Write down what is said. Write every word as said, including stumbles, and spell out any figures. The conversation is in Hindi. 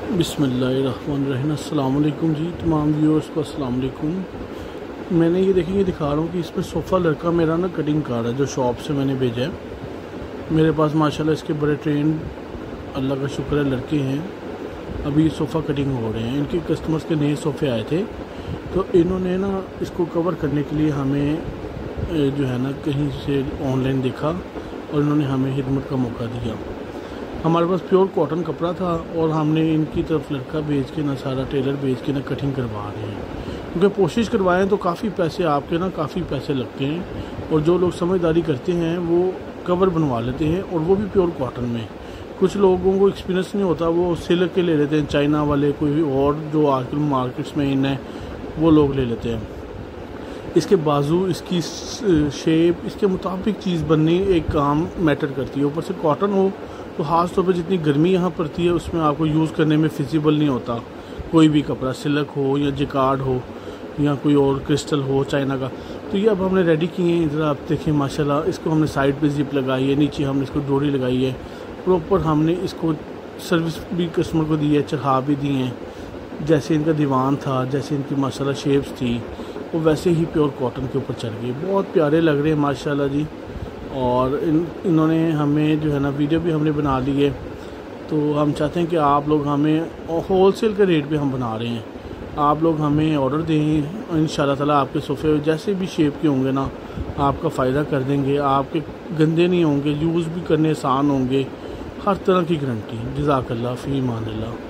बिस्मिल्लाहिर्रहमानिर्रहीम। अस्सलाम वालेकुम जी, तमाम व्यूअर्स को अस्सलाम वालेकुम। मैंने ये देखिए दिखा रहा हूँ कि इसमें सोफ़ा लड़का मेरा ना कटिंग कर रहा है, जो शॉप से मैंने भेजा है। मेरे पास माशाल्लाह इसके बड़े ट्रेन, अल्लाह का शुक्र है, लड़के हैं। अभी सोफ़ा कटिंग हो रहे हैं। इनके कस्टमर्स के नए सोफ़े आए थे, तो इन्होंने ना इसको कवर करने के लिए हमें जो है ना कहीं से ऑनलाइन देखा और इन्होंने हमें खिदमत का मौका दिया। हमारे पास प्योर कॉटन कपड़ा था और हमने इनकी तरफ लड़का भेज के ना सारा टेलर भेज के ना कटिंग करवा रहे हैं, क्योंकि कोशिश करवाएं तो काफ़ी पैसे आपके ना काफ़ी पैसे लगते हैं। और जो लोग समझदारी करते हैं वो कवर बनवा लेते हैं, और वो भी प्योर कॉटन में। कुछ लोगों को एक्सपीरियंस नहीं होता, वो सिल्क के ले लेते हैं, चाइना वाले कोई भी और जो आजकल मार्केट्स में इन है वो लोग ले लेते हैं। इसके बाजू, इसकी शेप, इसके मुताबिक चीज़ बननी एक काम मैटर करती है। ऊपर से कॉटन हो तो ख़ास तौर पे जितनी गर्मी यहाँ पड़ती है उसमें आपको यूज़ करने में फिजिबल नहीं होता। कोई भी कपड़ा, सिल्क हो या जिकार्ड हो या कोई और क्रिस्टल हो चाइना का। तो ये अब हमने रेडी किए हैं। इधर आप देखें माशाल्लाह, इसको हमने साइड पे जिप लगाई है, नीचे हमने इसको डोरी लगाई है। प्रॉपर हमने इसको सर्विस भी कस्टमर को दी है, चढ़ा भी दी हैं। जैसे इनका दीवान था, जैसे इनकी माशाल्लाह शेप्स थी, वो वैसे ही प्योर कॉटन के ऊपर चढ़ गए। बहुत प्यारे लग रहे हैं माशाल्लाह जी। और इन इन्होंने हमें जो है ना वीडियो भी हमने बना ली है। तो हम चाहते हैं कि आप लोग हमें होल सेल के रेट पे हम बना रहे हैं, आप लोग हमें ऑर्डर दें। इंशाल्लाह ताला आपके सोफ़े जैसे भी शेप के होंगे ना आपका फ़ायदा कर देंगे। आपके गंदे नहीं होंगे, यूज़ भी करने आसान होंगे, हर तरह की गारंटी। जज़ाकल्लाह फ़ी अमानिल्लाह।